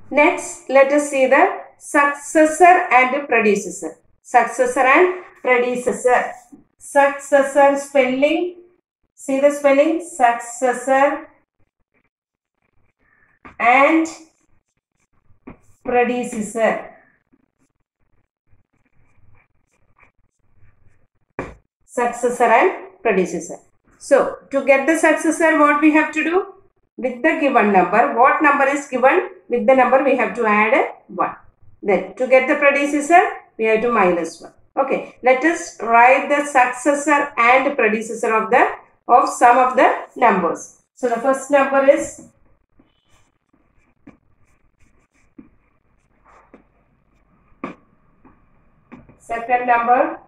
Next, let us see the successor and predecessor. Successor and predecessor. Successor spelling. See the spelling? Successor and predecessor. Successor and predecessor. So, to get the successor, what we have to do? With the given number, what number is given? With the number we have to add 1. Then, to get the predecessor, we have to minus 1. Okay, let us write the successor and predecessor of some of the numbers. So, the first number is second number,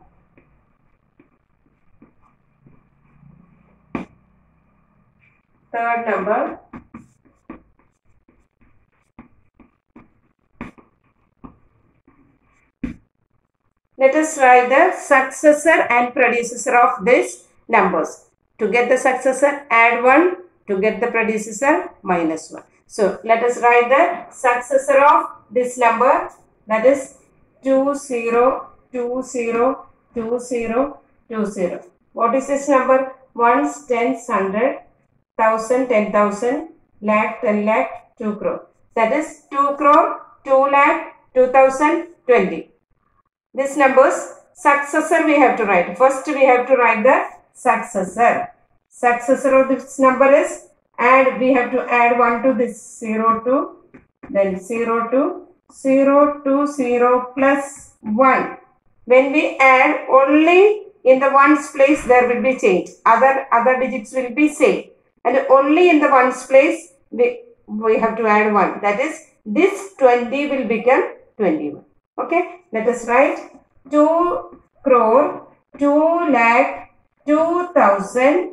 third number, let us write the successor and predecessor of these numbers. To get the successor, add 1. To get the predecessor, minus 1. So, let us write the successor of this number, that is 2 0 2 0 2 0 2 0. What is this number? Ones, tens, 100, 1000, 10,000, lakh, 10 lakh, 2 crore. That is 2 crore, 2 lakh, 2000, 20. This number's successor we have to write. First we have to write the successor. Successor of this number is, and we have to add 1 to this 0 2, then 0 2, 0 2 0 plus 1. When we add, only in the ones place there will be change. Other digits will be same. And only in the ones place we have to add 1. That is, this 20 will become 21. Okay, let us write 2 crore, 2 lakh, 2000,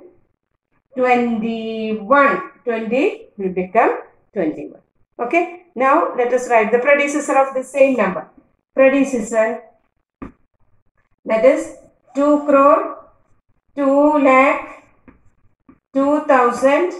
21. 20 will become 21. Okay, now let us write the predecessor of the same number. Predecessor, that is 2 crore, 2 lakh, 2000,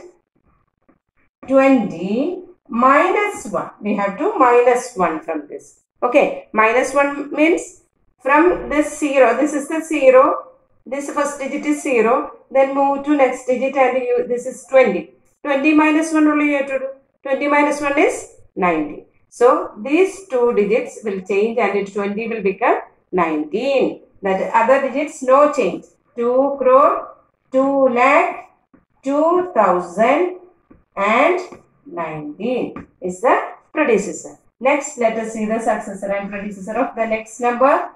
20 minus 1. We have to minus 1 from this. Okay, minus 1 means from this 0, this is the 0, this first digit is 0, then move to next digit and this is 20. 20 minus 1 only you have to do. 20 minus 1 is 90. So, these two digits will change and 20 will become 19. That other digits no change. 2 crore, 2 lakh, 2000 and 19 is the predecessor. Next, let us see the successor and predecessor of the next number.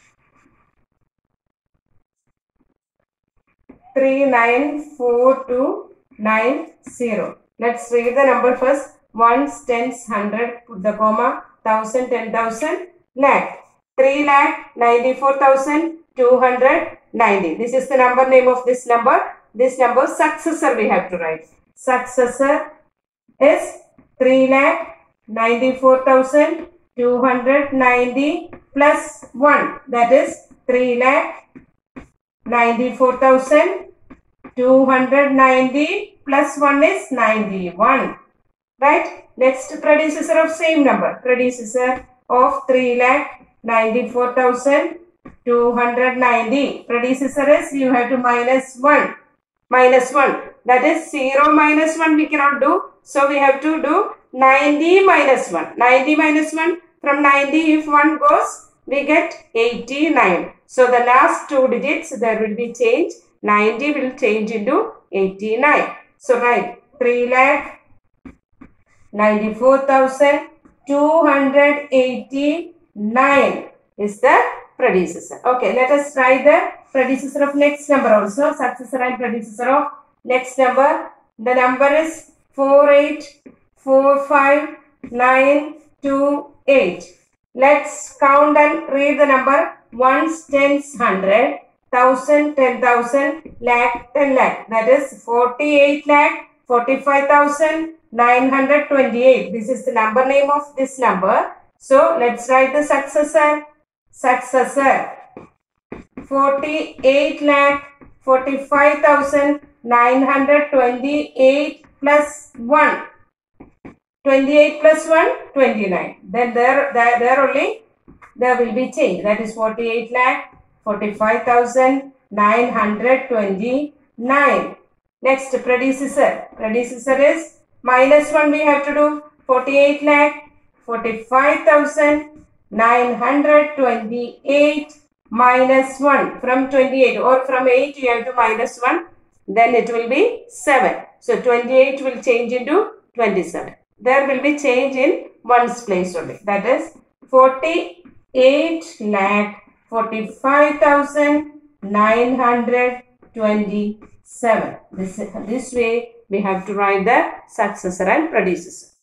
394290. Let's read the number first. Ones, tens, 100, put the comma, 1000, 10,000, lakh. 3,94,290. This is the number name of this number. This number successor we have to write. Successor is 3,94,290 plus 1. That is 3,94,290 plus 1 is 91. Right? Next, predecessor of same number. Predecessor of 3,94,290. Predecessor is, you have to minus 1. Minus 1. That is 0 minus 1 we cannot do. So, we have to do 90 minus 1. 90 minus 1. From 90 if 1 goes, we get 89. So, the last two digits there will be change. 90 will change into 89. So, write 3,94,289 is the predecessor. Okay, let us try the predecessor of next number also. Successor and predecessor of next number. The number is 4845,928. Let's count and read the number. Ones, tens, 100, 1000, 10,000, lakh, 10 lakh. That is 48 lakh, 45,928. This is the number name of this number. So, let's write the successor. Successor 48 lakh 45,928 plus 1. 28 plus 1, 29. Then there only there will be change. That is 48 lakh 45,929. Next, predecessor. Predecessor is minus 1 we have to do. 48 lakh 45,928 minus 1. From 28 or from 8 you have to minus 1. Then it will be 7. So 28 will change into 27. There will be change in one's place only. That is 48 lakh 45,927. This way we have to write the successor and predecessor.